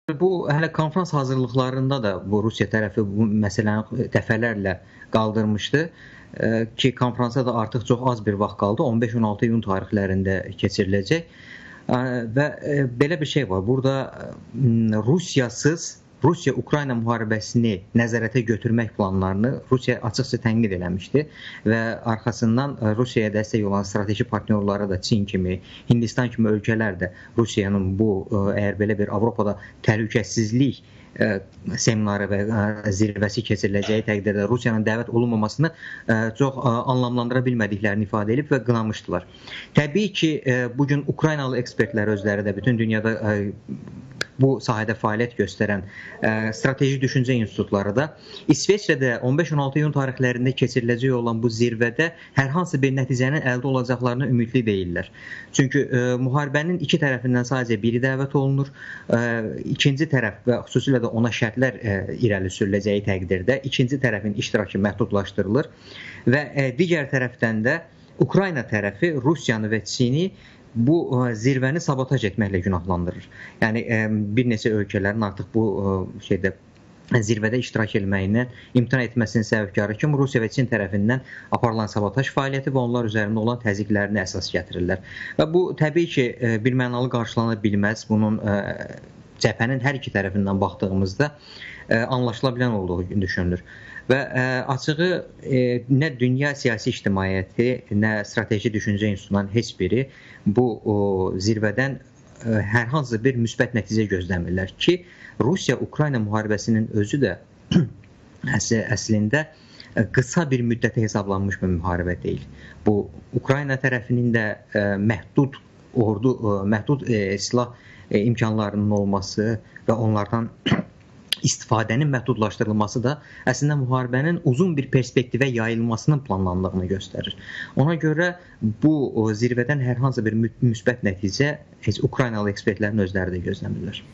Bu hələ konfrans hazırlıqlarında da bu Rusiya tərəfi bu məsələni dəfələrlə qaldırmışdı ki, konfransa da artıq çox az bir vaxt qaldı. 15-16 iyun tarixlərində keçiriləcək. Və belə bir şey var. Burada Rusiya-Ukrayna müharibəsini nəzarətə götürmək planlarını Rusiya açıqca tənqid eləmişdi və arxasından Rusiyaya dəstək olan strateji partnyorları da Çin kimi, Hindistan kimi ölkələr də Rusiyanın bu, əgər belə bir Avropada təhlükəsizlik seminarı və zirvəsi keçiriləcəyi təqdirdə Rusiyanın dəvət olunmamasını çox anlamlandıra bilmədiklərini ifadə edib və qınamışdılar. Təbii ki, bugün Ukraynalı ekspertlər özləri də bütün dünyada bu sahədə fəaliyyət göstərən strateji düşüncə institutları da İsveçrədə 15-16 iyun tarixlərində keçiriləcək olan bu zirvədə hər hansı bir nəticənin əldə olacaqlarına ümidli deyirlər. Çünki müharibənin iki tərəfindən sadəcə biri dəvət olunur. İkinci tərəf və xüsusilə də ona şərtlər irəli sürüləcəyi təqdirdə ikinci tərəfin iştirakı məhdudlaşdırılır və digər tərəfdən də Ukrayna tərəfi Rusiyanı və Çini bu zirvəni sabotaj etməklə günahlandırır. Yəni bir neçə ölkələrin artıq bu zirvədə iştirak etməyindən imtina etməsinin səbəbkarı kimi Rusiya və Çin tərəfindən aparılan sabotaj fəaliyyəti və onlar üzərində olan təzyiqlərini əsas gətirirlər. Və bu təbii ki, birmənalı qarşılana bilməz. Bunun cəbhənin hər iki tərəfindən baxdığımızda anlaşıla bilən olduğu düşünülür. Və açığı nə dünya siyasi ictimaiyyəti, nə strateji düşüncə institutundan heç biri bu zirvədən hər hansı bir müsbət nəticə gözləmirlər ki, Rusiya-Ukrayna müharibəsinin özü də əslində qısa bir müddətə hesablanmış bir müharibə deyil. Bu, Ukrayna tərəfinin də məhdud silah imkanlarının olması və onlardan istifadənin məhdudlaşdırılması da əslində müharibənin uzun bir perspektivə yayılmasının planlandığını göstərir. Ona görə bu zirvədən hər hansı bir müsbət nəticə Ukraynalı ekspertlərin özləri də gözləmirlər.